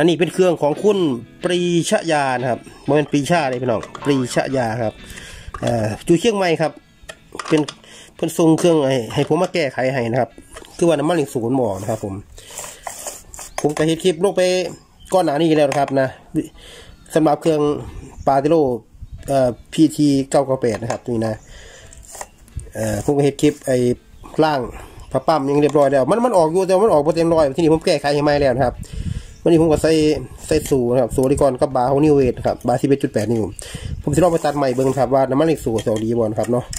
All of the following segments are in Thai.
อันนี้เป็นเครื่องของคุณปรีชยานะครับมันเป็นปรีชาเลยพี่น้องปรีชยาครับจูเชียงใหม่ครับเป็นเพิ่นส่งเครื่องให้ผมมาแก้ไขให้นะครับคือว่าน้ำมันศูนย์หมอนะครับผมก็เฮ็ดคลิปลงไปก้อนหนานี้แล้วนะครับนะสำหรับเครื่องปาติโลPT 998นะครับนี่นะผมก็เฮ็ดคลิปล่างผ้าปั้มยังเรียบร้อยแล้วมันออกอยู่แต่มันออกบ่เต็มร้อยที่นี่ผมแก้ไขให้ใหม่แล้วนะครับวันนี้ผมก็ใส่สูนะครับสูดีก่อนกับบาร์ของนิวเวทครับบาร์11.8 นิ้วผมจะลองไปตัดใหม่เบิ่งครับว่าน้ำมันเหล็กสูจะออกดีบ่นะครับเนาะ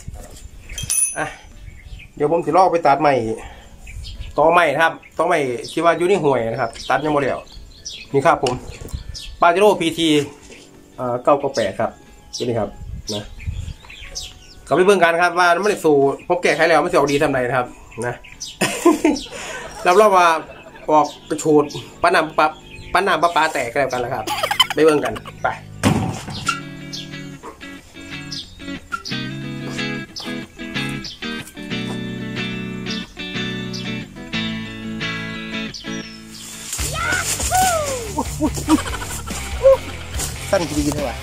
เดี๋ยวผมจะลองไปตัดใหม่ต่อใหม่ครับต่อใหม่ที่ว่าอยู่ในห่วยนะครับตัดยังบ่แล้วนี่ครับผมปาเจโร่ PT 998ครับนี่ครับนะก็ไปเบิ่งกันครับว่าน้ำมันเหล็กสูผมแก้ไขแล้วมันจะออกดีทำไรนะครับนะรับรองว่าออกกระชูดปั้นน้ำปลาแตกแล้วกันแล้วครับไปเบิ่งกันไปสั้นดีเลยว่ะ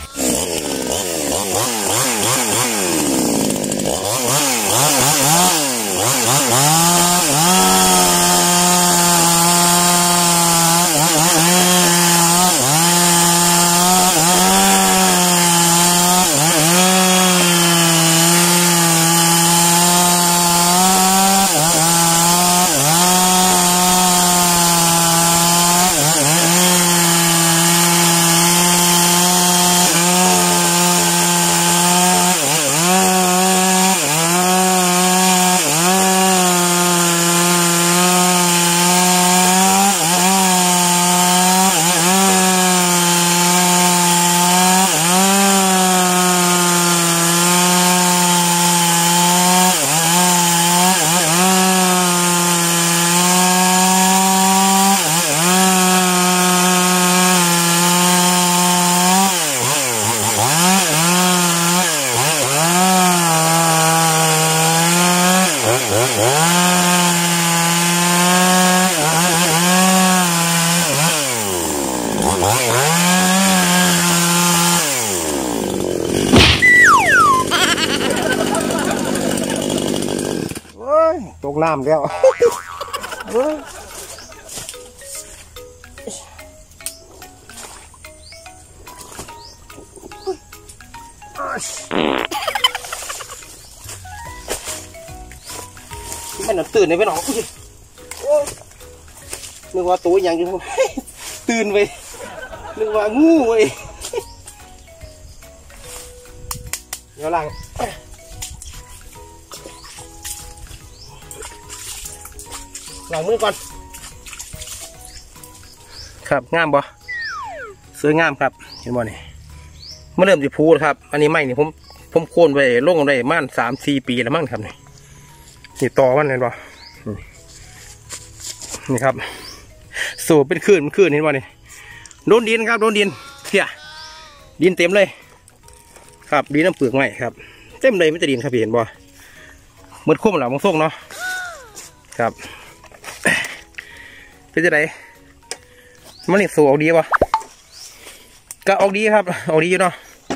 ตกน้ำแล้วมันตื่นเลยไปหนองนึกว่าตัวอย่างอยู่ตื่นไปนึกว่างูไปเดี๋ยวล้างมือก่อนครับงามบ่สวยงามครับเห็นบ่นี่เมื่อเริ่มจะพูดครับอันนี้ไม่นี่ผมโค่นไปลงได้ม่าน3-4 ปีแล้วมั้งครับนี่ต่อมันเห็นบ่นี่ครับสูบเป็นคลื่นเห็นบ่นี่โดนดินครับโดนดินเพี้ยดินเต็มเลยครับดินน้ำเปลือกไม้ครับเต็มเลยไม่แต่ดินครับเห็นบ่เหมือนคุ้มหลังมงส่งเนาะครับเป็นจะไหนมันนี่สูออกดีป่ะก็ออกดีครับออกดีอยู่เนาะ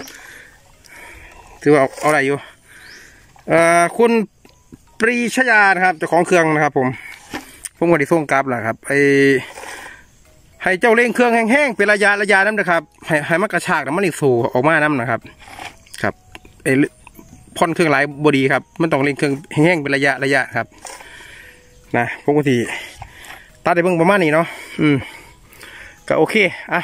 ถือว่าเอาอะไรอยู่คุณปรีชยานะครับเจ้าของเครื่องนะครับผมก็ได้ส่งกลับแหละครับให้เจ้าเร่งเครื่องแห้งๆเป็นระยะน้ำนะครับให้มันกระชากแล้วมันนี่สูออกมาน้ำนะครับครับพ่นเครื่องหลายบดีครับมันต้องเร่งเครื่องแห้งๆเป็นระยะครับนะปกติตัดได้เบิ่งประมาณนี้เนาะก็โอเค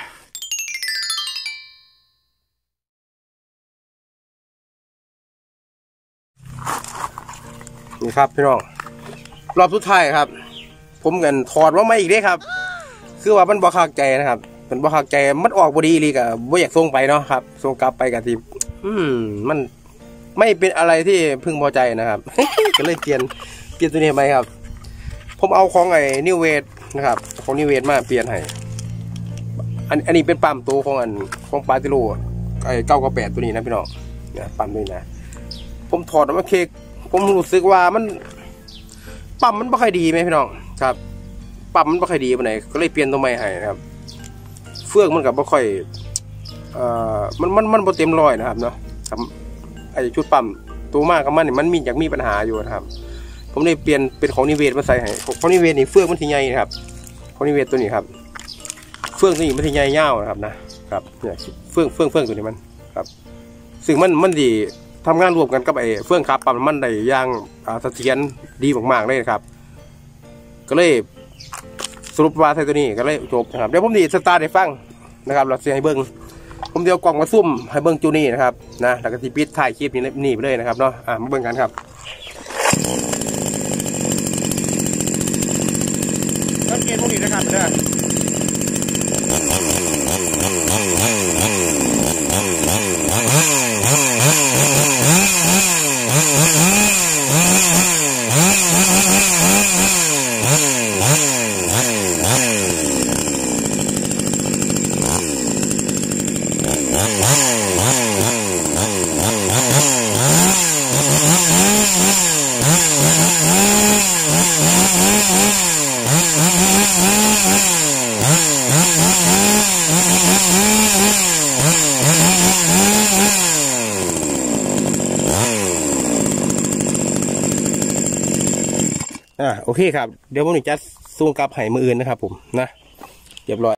นี่ครับพี่น้องรอบสุดท้ายครับผมเงินถอดว่าไม่อีกได้ครับคือว่ามันบ่คักใจนะครับมันบ่คักใจมันออกบ่ดีเลยก็บ่อยากส่งไปเนาะครับส่งกลับไปกับที่มันไม่เป็นอะไรที่พึงพอใจนะครับ ก็เลยเปลี่ยนตัวนี้ไปครับผมเอาของนิวเวทนะครับของนิวเวทมาเปลี่ยนให้อันนี้เป็นปั๊มตัวของปาติโล998ตัวนี้นะพี่น้องเนี่ยปั๊มนี้นะผมถอดออกมาเค้กผมรู้สึกว่ามันปั๊มมันไม่ค่อยดีไหมพี่น้องครับปั๊มมันไม่ค่อยดีปานไหนก็เลยเปลี่ยนตัวใหม่ให้ครับเฟืองมันกับบ่ค่อยมันบ่เต็มร้อยนะครับเนาะไอ้ชุดปั๊มตัวมากกับมันมีอยากมีปัญหาอยู่นะครับผมได้เปลี่ยนเป็นของนิเวศมาใส่ให้ของนิเวศนี่เฟืองมันทีใหญ่นะครับของนิเวศตัวนี้ครับเฟืองตัวนี้มันทีใหญ่ยาวนะครับนะครับเนี่ยเฟืองตัวนี้มันครับซึ่งมันดีทำงานรวมกันกับไอ้เฟืองครับปั๊มมันได้อย่างเสถียรดีมากๆเลยครับก็เลยสรุปว่าใส่ตัวนี้ก็เลยจบนะครับเดี๋ยวผมดีสตาร์ทให้ฟังนะครับเราเสียให้เบิ้งผมเดียวกล่องมาซุ่มให้เบิ้งจูนี่นะครับนะแล้วก็ทีปิดถ่ายคลิปนี่ไปเลยนะครับเนาะมาเบิ้งกันครับสังเกตพวกนี้นะครับนะโอเคครับเดี๋ยวผมจะส่งกลับให้มืออื่นนะครับผมนะเรียบร้อย